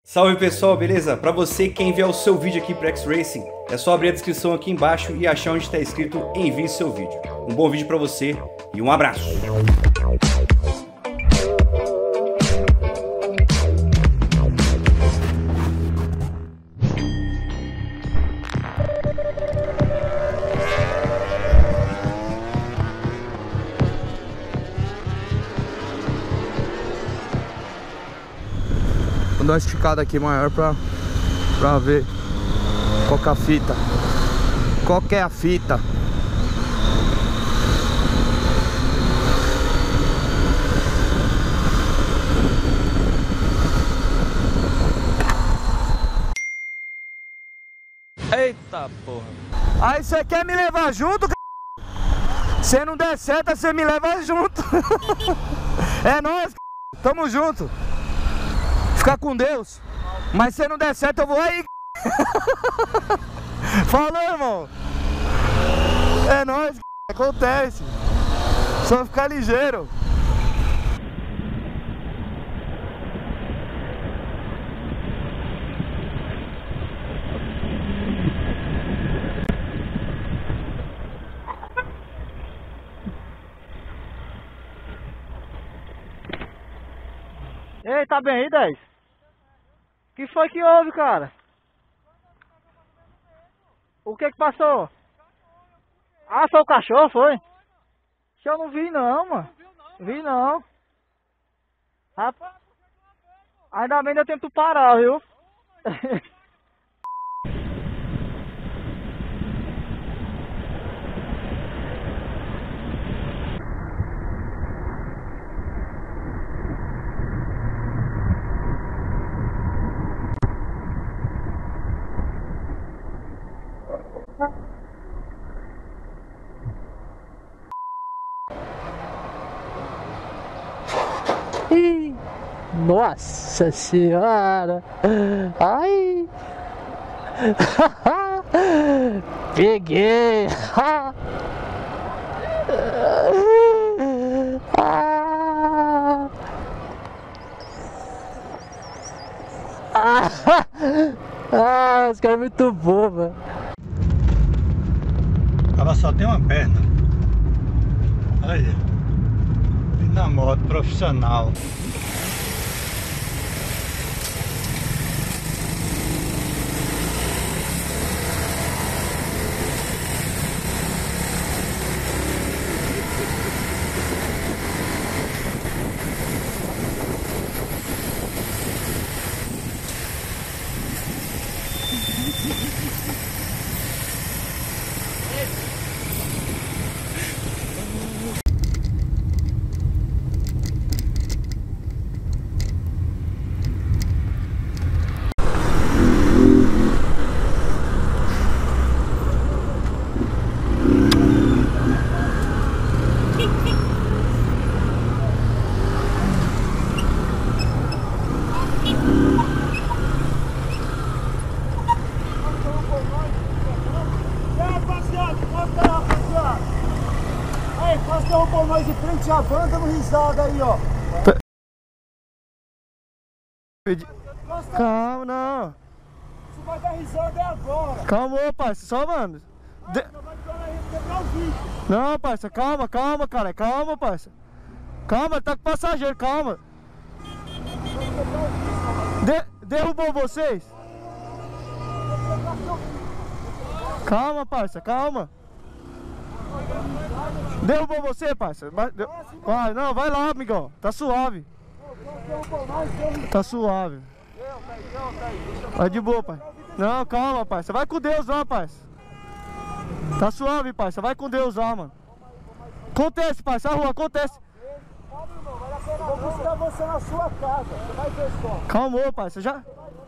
Salve pessoal, beleza? Para você que quer enviar o seu vídeo aqui para X-Racing, é só abrir a descrição aqui embaixo e achar onde está escrito envie seu vídeo. Um bom vídeo para você e um abraço! Vou dar uma esticada aqui maior pra ver qual que é a fita. Qual que é a fita? Eita porra. Aí você quer me levar junto, c***? Se não der certo, você me leva junto. É nóis, c***. Tamo junto. Fica com Deus. Mas se não der certo, eu vou aí. Falou, irmão. É nóis, acontece. Só ficar ligeiro. Ei, tá bem aí, 10? O que foi que houve, cara? O que passou? Ah, foi o cachorro, foi? Eu não vi não, mano. Vi não. Rapaz, ainda bem que eu tento parar, viu? Ih, nossa senhora! Ai! Peguei! Os caras muito bobo. Ela só tem uma perna. Olha, na moto profissional. Quase derrubou nós em frente à van, dando risada aí, ó. Calma, não. Você vai dar risada é agora. Calma, parça, só mano. Não, parça, calma, cara, calma, parça. Calma, tá com passageiro, calma. Derrubou vocês? Calma, parça, calma. Derrubou você, parça? Vai, não, vai lá, amigão. Tá suave. Tá suave. Vai de boa, pai. Não, calma, parça. Vai com Deus lá, parça. Tá suave, parça. Vai com Deus lá, mano. Acontece, parça. A rua acontece. Vou buscar você na sua casa. Você vai ver só. Calmou, parça. Já.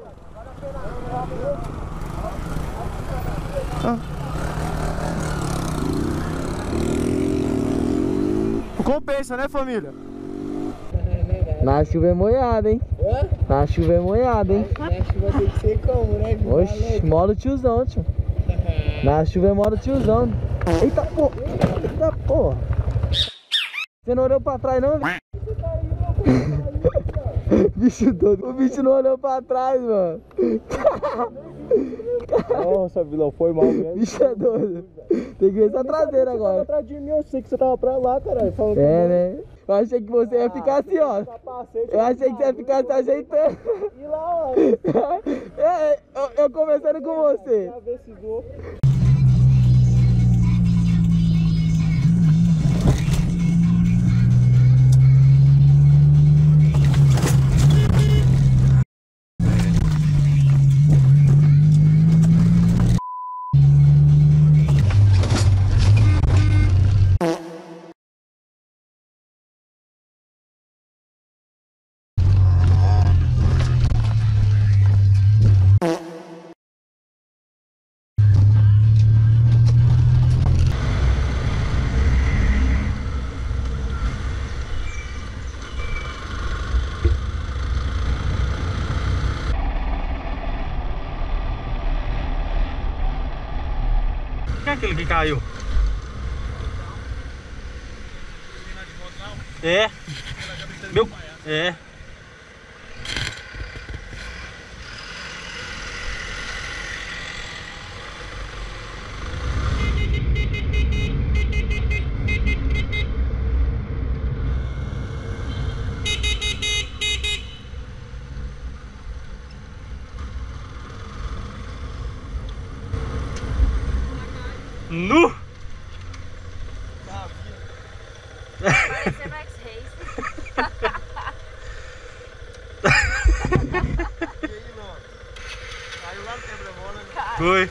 Compensa, né, família? Na chuva é molhada, hein? Na chuva é molhada, hein? Na chuva tem que ser como, né? Oxe, modo tiozão, tio. Na chuva é modo tiozão. Eita porra! Eita porra! Você não olhou pra trás não, velho? Bicho doido. O bicho não olhou pra trás, mano. Nossa, vilão, foi mal mesmo. Bicho é doido. Tem que ver essa traseira agora. Você tava atrás de mim, eu sei que você tava pra lá, caralho. Né? Eu achei que você ia ficar assim, ó. Eu achei que você ia ficar se ajeitando. E lá, ó. Eu conversando com você. Pra ver se dou. Quem é aquele que caiu? É. Meu. É. Nu! Parece Max Race. E aí, mano? Caiu lá no quebra-mola, né? Foi.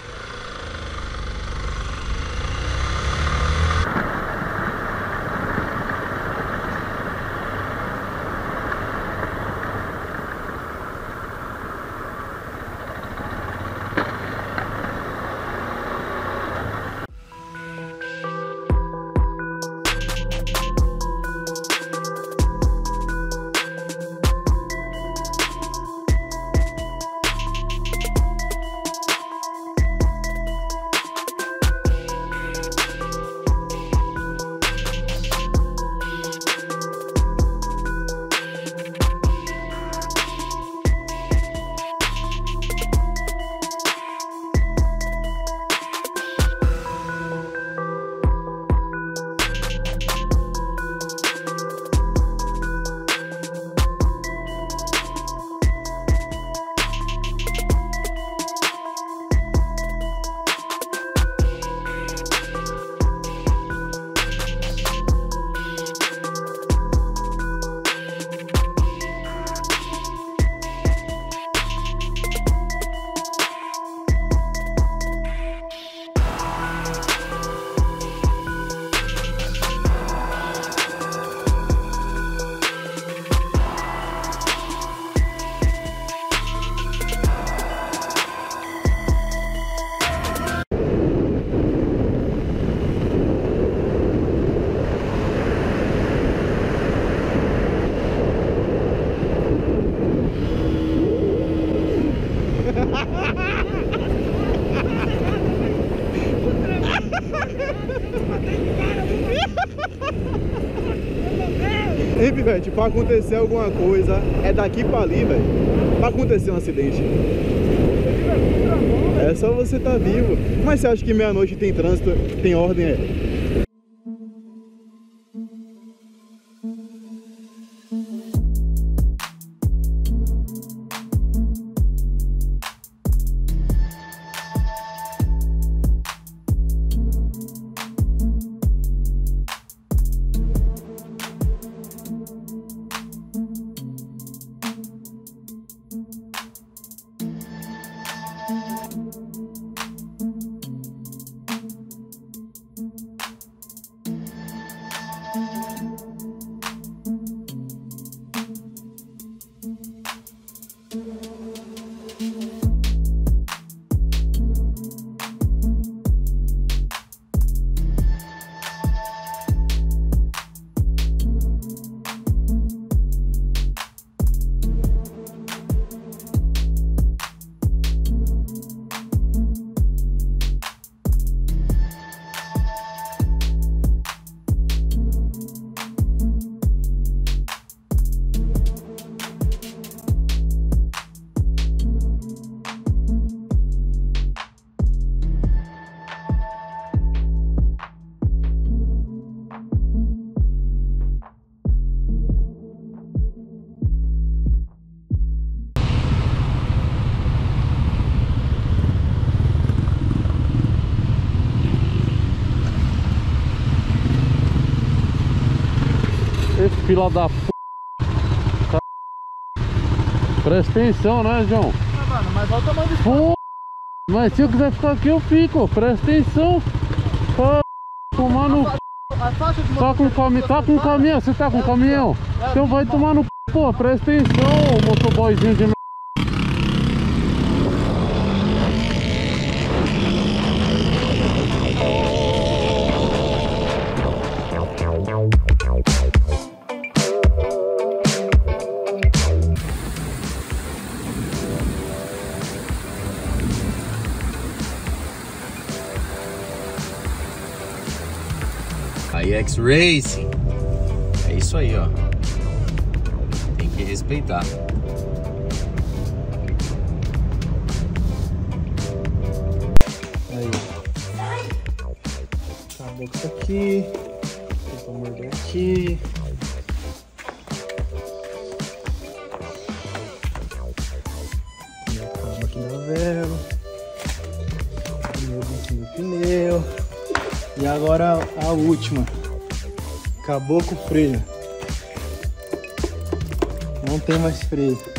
Ei, Pivete, pra acontecer alguma coisa, é daqui pra ali, velho. Pra acontecer um acidente. É só você tá vivo. Mas você acha que meia-noite tem trânsito, tem ordem, é? fila da p... Presta atenção, né, João? Mano, mas volta mais de Pô, mas se eu quiser ficar aqui, eu fico. Presta atenção. Pô, tomar no... a faixa de Tá com caminhão? Você tá com caminhão? Então vai tomar no... Pô, presta atenção, motoboyzinho de... Aí X-Racing, é isso aí, ó, tem que respeitar. Aí. Acabou com isso aqui. Vou morder aqui. Acaba aqui da vela. Pneu do pneu. E agora a última. Acabou com o freio. Não tem mais freio.